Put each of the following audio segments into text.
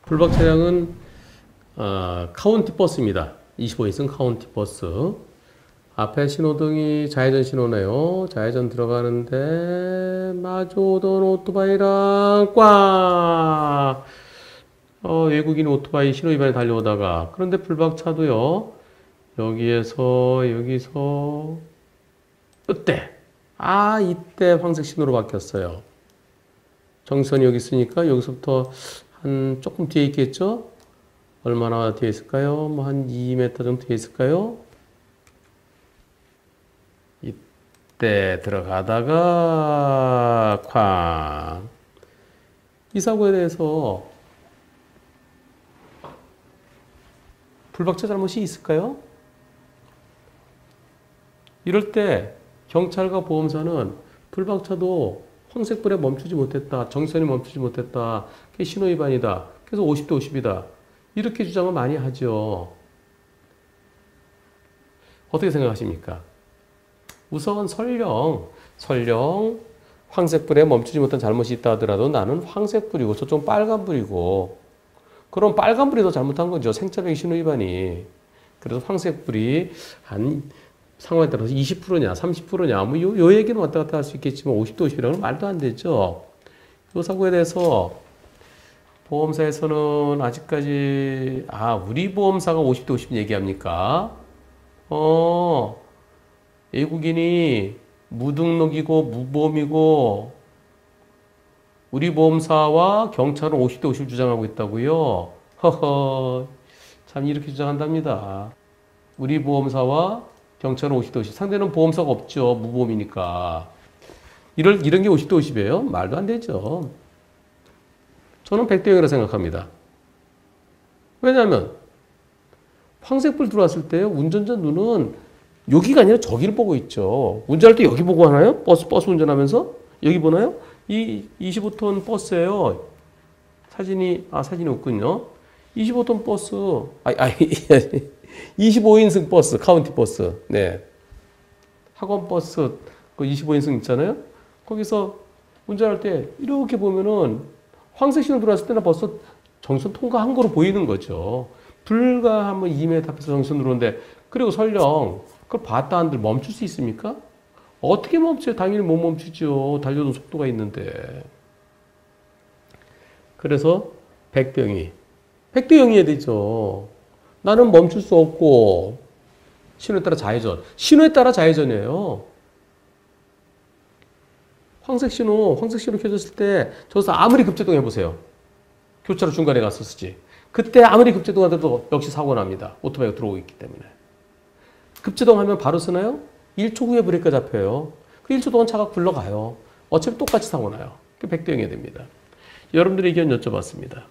불박 차량은 카운티 버스입니다. 25인승 카운티 버스. 앞에 신호등이 좌회전 신호네요. 좌회전 들어가는데 마주오던 오토바이랑 꽉! 외국인 오토바이 신호위반에 달려오다가, 그런데 불박차도요, 여기서 이때 황색 신호로 바뀌었어요. 정선이 여기 있으니까 여기서부터 한 조금 뒤에 있겠죠? 얼마나 뒤에 있을까요? 뭐 한 2m 정도 뒤에 있을까요? 이때 들어가다가 쾅! 이 사고에 대해서 불박차 잘못이 있을까요? 이럴 때 경찰과 보험사는 불박차도 황색불에 멈추지 못했다, 정선이 멈추지 못했다, 그게 신호위반이다, 그래서 50대 50이다, 이렇게 주장을 많이 하죠. 어떻게 생각하십니까? 우선 설령 황색불에 멈추지 못한 잘못이 있다 하더라도 나는 황색불이고 저쪽은 빨간불이고, 그럼 빨간불이 더 잘못한 거죠. 생차별 신호위반이. 그래서 황색불이 한 상황에 따라서 20%냐 30%냐 뭐 요 얘기는 왔다 갔다 할 수 있겠지만 50대 50이라는 건 말도 안 되죠. 이 사고에 대해서 보험사에서는 아직까지 우리 보험사가 50대 50 얘기합니까? 외국인이 무등록이고 무보험이고 우리 보험사와 경찰은 50대 50 주장하고 있다고요? 허허, 참 이렇게 주장한답니다. 우리 보험사와 경찰은 50대 50. 상대는 보험사가 없죠. 무보험이니까. 이런 게 50대 50이에요? 말도 안 되죠. 저는 100대 0이라고 생각합니다. 왜냐하면 황색불 들어왔을 때 운전자 눈은 여기가 아니라 저기를 보고 있죠. 운전할 때 여기 보고 하나요? 버스 운전하면서? 여기 보나요? 이 25톤 버스예요. 사진이 없군요. 25톤 버스. 25인승 버스, 카운티 버스. 네. 학원 버스, 그 25인승 있잖아요. 거기서 운전할 때 이렇게 보면은 황색 신호 들어왔을 때는 벌써 정선 통과한 거로 보이는 거죠. 불과 한번 2m 앞에서 정선 들어오는데, 그리고 설령 그걸 봤다 한들 멈출 수 있습니까? 어떻게 멈춰요? 당연히 못 멈추죠. 달려도 속도가 있는데. 그래서 100대 0이어야 되죠. 나는 멈출 수 없고, 신호에 따라 좌회전. 신호에 따라 좌회전이에요. 황색 신호 켜졌을 때, 저기서 아무리 급제동 해보세요. 교차로 중간에 갔었지. 그때 아무리 급제동 하더라도 역시 사고 납니다. 오토바이가 들어오고 있기 때문에. 급제동 하면 바로 쓰나요? 1초 후에 브레이크가 잡혀요. 그 1초 동안 차가 굴러가요. 어차피 똑같이 사고 나요. 100대 0이 됩니다. 여러분들의 의견 여쭤봤습니다.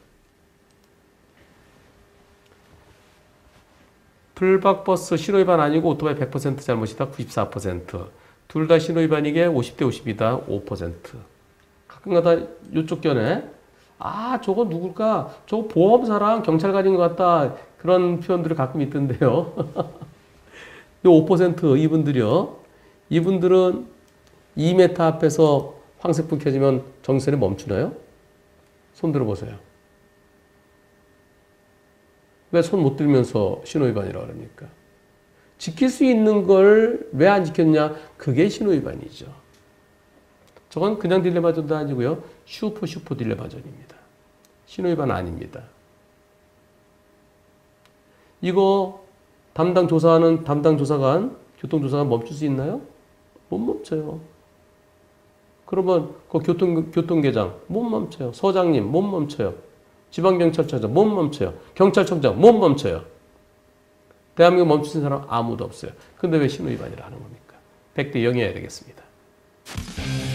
불박버스 신호위반 아니고 오토바이 100% 잘못이다 94%. 둘 다 신호위반이게 50대 50이다 5%. 가끔가다 요쪽 견해 저거 누굴까? 저거 보험사랑 경찰관인 것 같다. 그런 표현들이 가끔 있던데요. 요 5% 이분들이요. 이분들은 2m 앞에서 황색불 켜지면 정선에 멈추나요? 손 들어보세요. 왜 손 못 들면서 신호위반이라고 그럽니까? 지킬 수 있는 걸 왜 안 지켰냐? 그게 신호위반이죠. 저건 그냥 딜레마전도 아니고요. 슈퍼 딜레마전입니다. 신호위반 아닙니다. 이거 담당 조사관, 교통조사관 멈출 수 있나요? 못 멈춰요. 그러면 그 교통계장 못 멈춰요. 서장님 못 멈춰요. 지방경찰청장 못 멈춰요. 경찰청장 못 멈춰요. 대한민국 멈추는 사람 아무도 없어요. 근데 왜 신호위반이라 하는 겁니까? 100대 0이어야 되겠습니다.